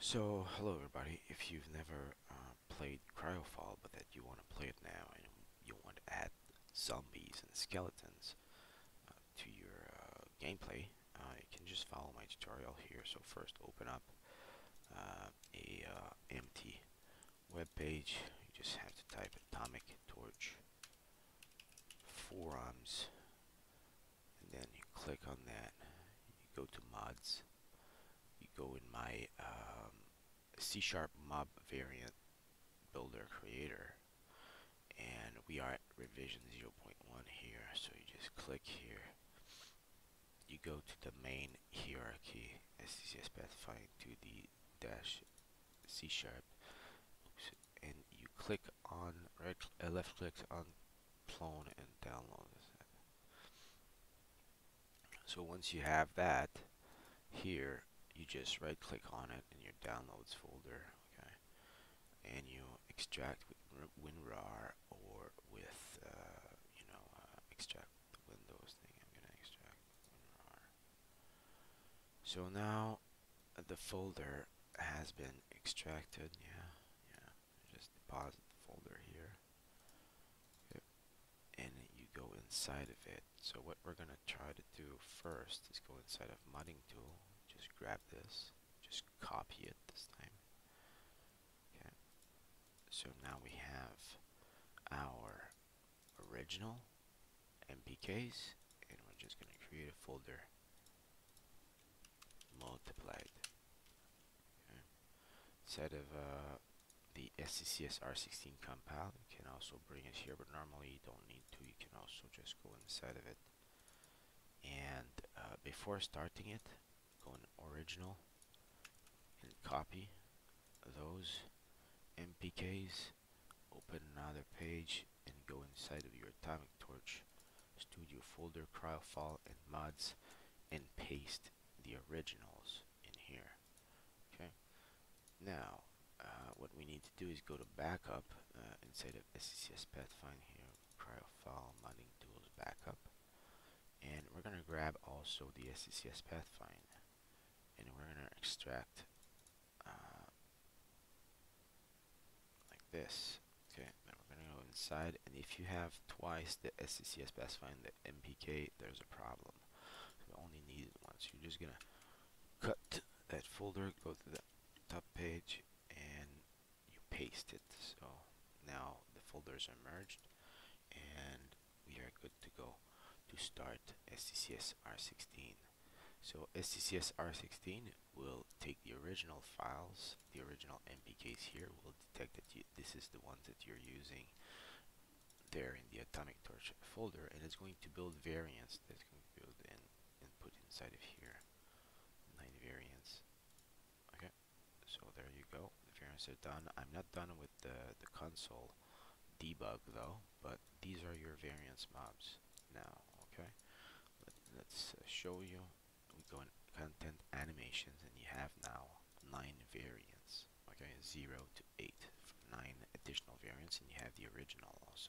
So, hello everybody. If you've never played Cryofall, but that you want to play it now and you want to add zombies and skeletons to your gameplay, you can just follow my tutorial here. So first, open up a empty web page. You just have to type atomic torch forums, and then you click on that. You go to mods. You go in my C# mob variant builder creator, and we are at revision 0.1 here. So you just click here, you go to the main hierarchy SCCS pathfind to the dash C#, and you click on left click on clone and download. So once you have that here, you just right click on it in your downloads folder, okay, and you extract with WinRAR or with extract the Windows thing. I'm gonna extract WinRAR. So now the folder has been extracted. Yeah. Just deposit the folder here. Yep. And you go inside of it. So what we're gonna try to do first is go inside of modding tool. Just grab this. Just copy it this time. Okay. So now we have our original MPKs, and we're just going to create a folder multiplied. Okay. Instead of the SCCS R16 compile, you can also bring it here, but normally you don't need to. You can also just go inside of it, and before starting it, go in original and copy those MPKs, open another page, and go inside of your atomic torch studio folder, Cryofall and mods, and paste the originals in here. Okay. Now, what we need to do is go to backup inside of SCCS pathfind here, Cryofall modding tools backup, and we're gonna grab also the SCCS pathfind, and we're gonna extract like this. Okay, then we're gonna go inside, and if you have twice the SCCS pathfind, the MPK, there's a problem. We only need it once. You're just gonna cut that folder, go to the top page, and you paste it. So now the folders are merged, and we are good to go to start SCCS R16. So SCCS R16 will take the original files, the original MPKs here, will detect that this is the ones that you're using there in the atomic torch folder, and it's going to build variants that's going to build in and put inside of here 9 variants. Okay, so there you go, the variants are done. I'm not done with the console debug though, but these are your variants mobs now. Okay, let's show you. We go in content animations, and you have now 9 variants. Okay, 0 to 8 for 9 additional variants, and you have the original also.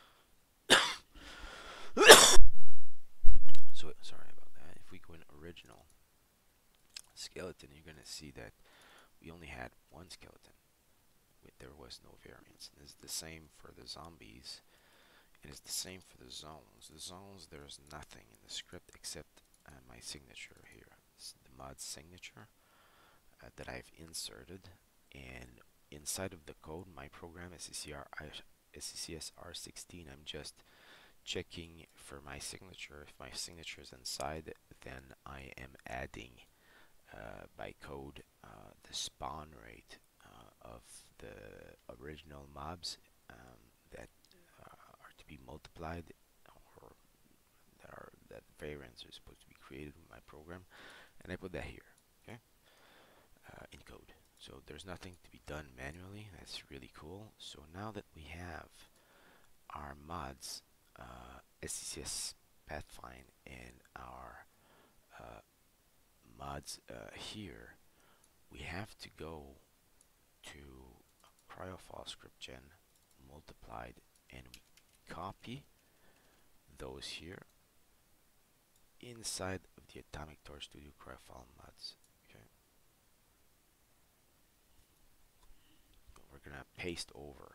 So sorry about that. If we go in original skeleton, you're gonna see that we only had one skeleton. There was no variance. And it's the same for the zombies, and it's the same for the zones. The zones, there's nothing in the script except my signature here. It's the mod signature that I've inserted, and inside of the code, my program SCCS R16, I'm just checking for my signature. If my signature is inside, then I am adding by code the spawn rate of the original mobs that are to be multiplied, or that variants are supposed to be created with my program, and I put that here, okay, in code. So there's nothing to be done manually. That's really cool. So now that we have our mods, SCCS pathfind, and our mods here, we have to go to Cryofall script gen multiplied, and we copy those here inside of the Atomic Torch Studio Cryofall mods. Okay. paste over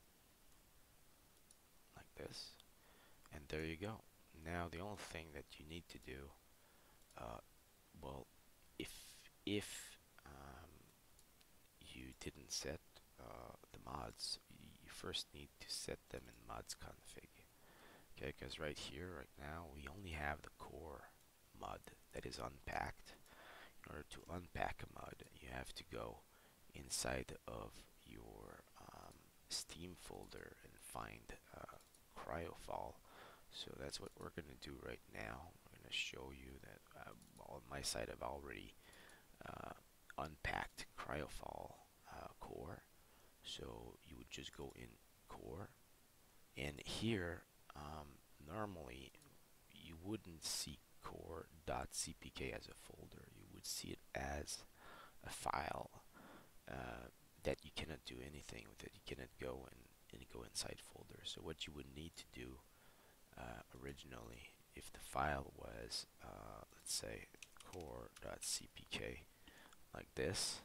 like this, and there you go. Now the only thing that you need to do, uh, well, if if um, you didn't set the mods, you first need to set them in mods config. Okay, because right here, right now, we only have the core mod that is unpacked. In order to unpack a mod, you have to go inside of your Steam folder and find Cryofall. So that's what we're going to do right now. We're going to show you that on my side I've already unpacked Cryofall core. So you would just go in core, and here normally you wouldn't see core.cpk as a folder. You would see it as a file that you cannot do anything with it. You cannot go and go inside folder. So what you would need to do originally, if the file was let's say core.cpk like this,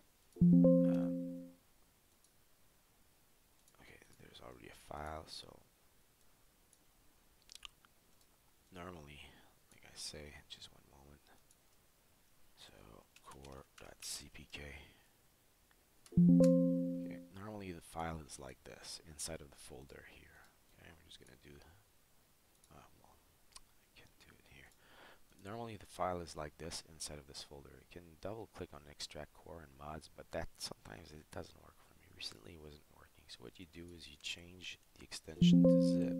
okay, there's already a file. So normally, like I say, just one moment. So core.cpk. Okay, normally the file is like this inside of the folder here. Okay, we're just gonna do. Well, I can't do it here. But normally the file is like this inside of this folder. You can double click on extract core and mods, but that sometimes it doesn't work for me. Recently it wasn't working. So what you do is you change the extension to zip,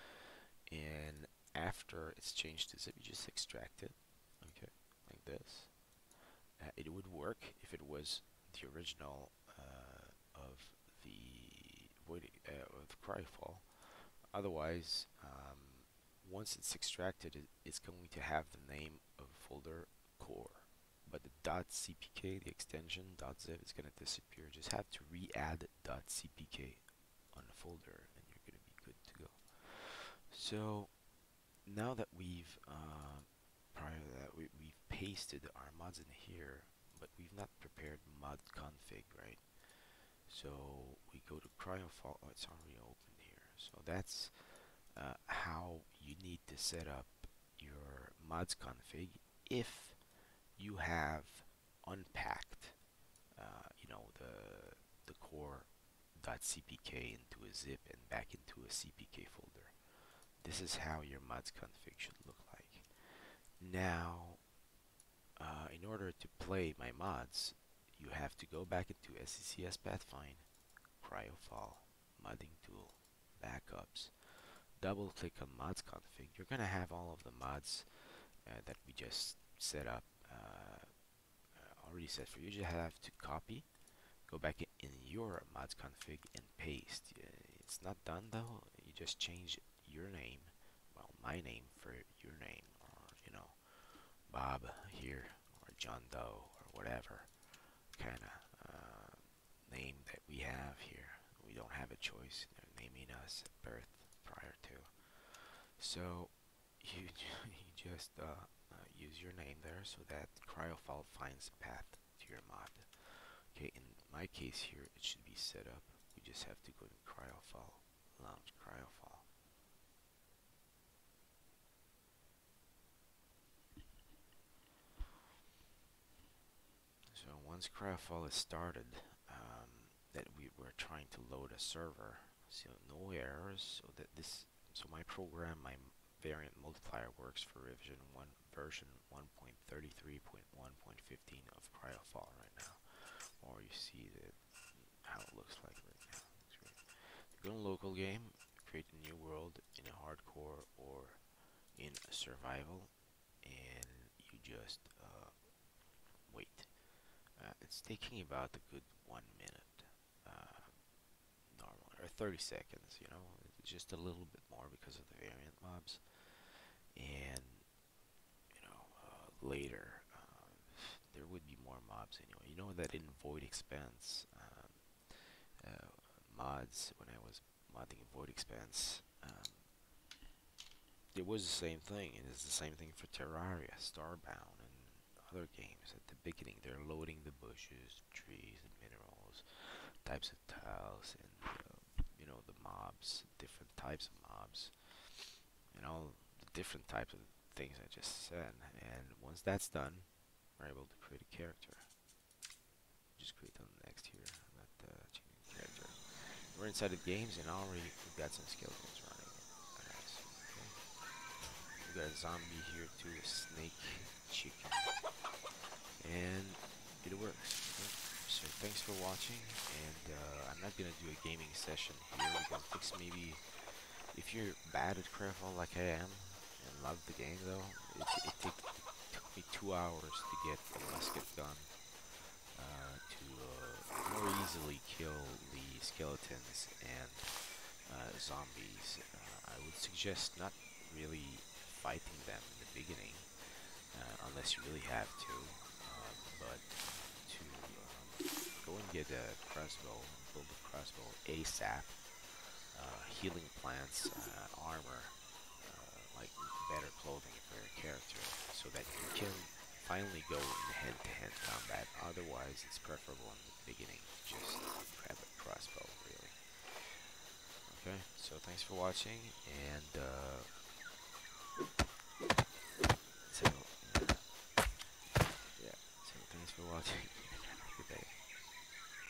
and after it's changed to zip, you just extract it. Okay, like this. It would work if it was the original of the of Cryofall. Otherwise, once it's extracted, it's going to have the name of folder core, but the .cpk, the extension .zip, is going to disappear. Just have to re-add .cpk on the folder, and you're going to be good to go. So now that we've prior to that, we've pasted our mods in here, but we've not prepared mod config, right? So we go to Cryofall. Oh, it's already open here. So that's how you need to set up your mods config if you have unpacked, you know, the core.cpk into a zip and back into a cpk folder. This is how your mods config should look like. Now, in order to play my mods, you have to go back into SCCS Pathfind, Cryofall, modding tool, backups, double click on mods config. You're gonna have all of the mods that we just set up already set for you. You just have to copy, go back in your mods config and paste. It's not done though. You just change your name, well, my name for your name, or you know, Bob here, or John Doe, or whatever kind of name that we have here. We don't have a choice. They're naming us at birth prior to. So you just use your name there so that Cryofall finds a path to your mod. Okay, in my case here, it should be set up. We just have to go to Cryofall, launch Cryofall. So once Cryofall is started, that we were trying to load a server, so no errors. So my program, my variant multiplier works for version 1.33.1.15 of Cryofall right now. Or you see that how it looks like right now. It's great. Go to local game, create a new world in a hardcore or in a survival, and you just wait. It's taking about a good 1 minute, normally, or 30 seconds. You know, it's just a little bit more because of the variant mobs, and you know, later there would be more mobs anyway. You know that in Void Expanse mods, when I was modding Void Expanse, it was the same thing. It is the same thing for Terraria, Starbound, and other games. At the beginning, they're loading the bushes, trees, and minerals, types of tiles, and types of mobs, and all the different types of things I just said. And once that's done, we're able to create a character. Just click on next here, not changing character. We're inside of games, and already we've got some skeletons running. Nice. Okay. We got a zombie here too, a snake, chicken, and it works. Okay. So thanks for watching, and I'm not gonna do a gaming session here. We can fix maybe if you're bad at Cryofall like I am and love the game though. It took me 2 hours to get a musket gun to more easily kill the skeletons and zombies. I would suggest not really fighting them in the beginning, unless you really have to, but to go and get a crossbow, build a crossbow ASAP, healing plants, armor, like better clothing for your character, so that you can finally go in hand-to-hand combat. Otherwise, it's preferable in the beginning to just grab a crossbow, really. Okay, so thanks for watching, and